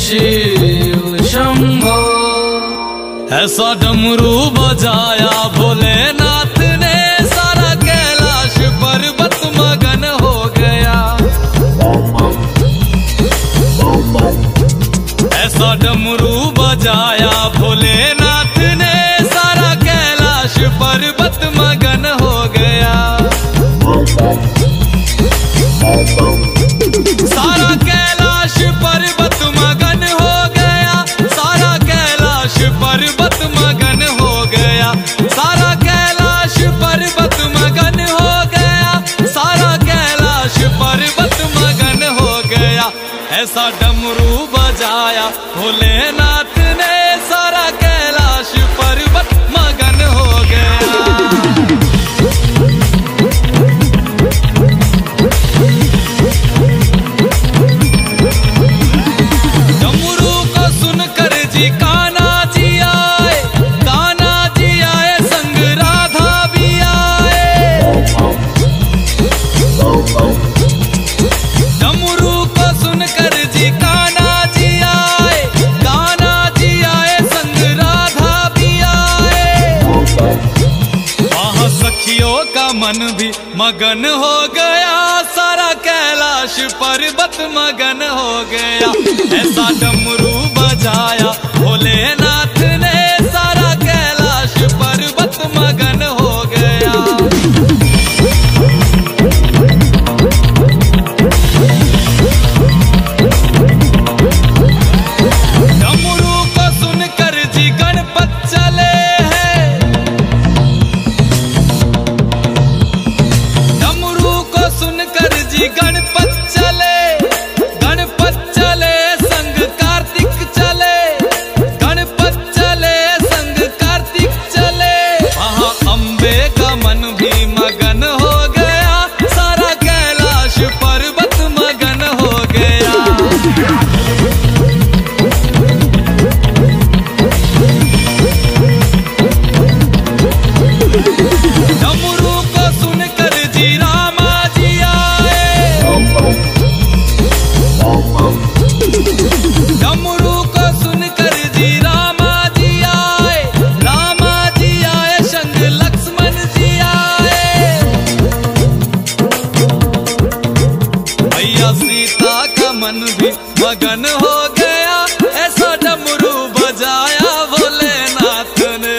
शिव शंभो। ऐसा डमरू बजाया भोलेनाथ ने, सारा कैलाश पर्वत मगन हो गया। ऐसा डमरू बजाया भोलेनाथ ने, सारा कैलाश पर्वत मगन हो गया। सारा कैलाश पर्वत मगन हो गया, सारा कैलाश पर्वत मगन हो गया, सारा कैलाश पर्वत मगन हो गया, सारा कैलाश पर्वत मगन हो गया। ऐसा डमरू बजाया भोलेनाथ ने, सारा कैलाश पर्वत मगन हो गया। मन भी मगन हो गया, सारा कैलाश पर्वत मगन हो गया। ऐसा डमरू बजाया भोलेनाथ ने, सारा कैलाश पर्वत मगन हो गया। डमरू को सुनकर जी गणपत चले, सुनकर जी गणपत चले, गणपत चले संग कार्तिक चले, गणपत चले संग कार्तिक चले। वहाँ अम्बे का मन भी मगन हो गया, सारा कैलाश पर्वत मगन हो गया। डमरू को सुनकर जी डमरू को सुनकर जी रामा जी आए, रामा जी आए संग लक्ष्मण जी आए। भैया सीता का मन भी मगन हो गया, ऐसा डमरू बजाया भोलेनाथ ने।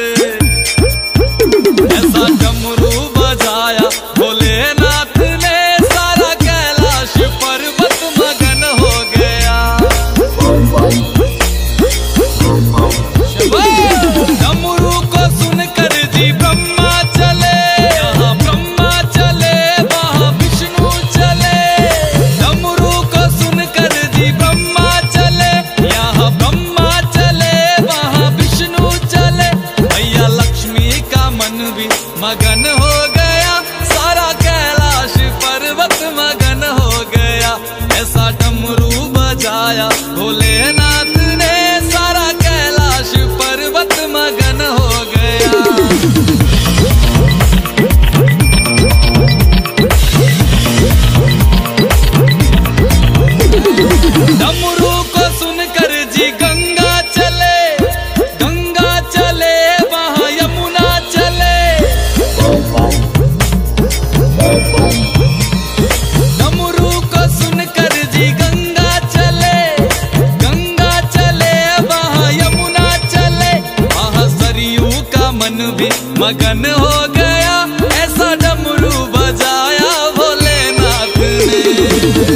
ऐसा डमरू बजाया भोलेनाथ ने, सारा कैलाश पर्वत मगन हो गया। डमरू को सुनकर जी ब्रह्मा चले, यहाँ ब्रह्मा चले वहाँ विष्णु चले। डमरू को सुनकर जी ब्रह्मा चले, यहाँ ब्रह्मा चले वहाँ विष्णु चले। भैया लक्ष्मी का मन भी मगन हो गया, सारा कैलाश पर्वत मगन हो गया। ऐसा डमरू बजाया भोलेनाथ ने, सारा कैलाश पर्वत मगन हो गया। डमरू को सुनकर जी गंगा चले, गंगा चले वहाँ यमुना चले। डमरू को सुनकर जी गंगा चले, गंगा चले वहाँ यमुना चले। वहाँ सरयू का मन भी मगन हो गया, ऐसा डमरू बजाया भोलेनाथ ने।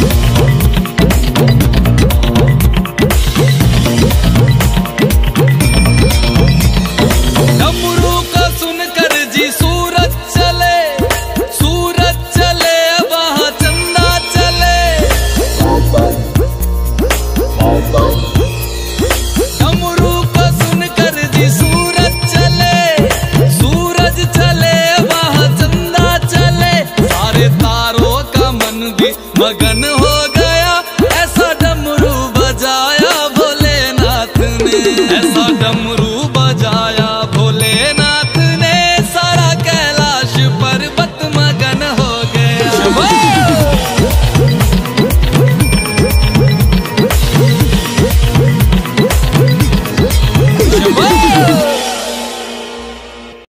डमरू को सुनकर जी सूरज चले, सूरज चले वहाँ चंदा चले। डमरू को सुनकर जी सूरज चले, सूरज चले वहाँ चंदा चले। सारे तारों का मन भी मगन हो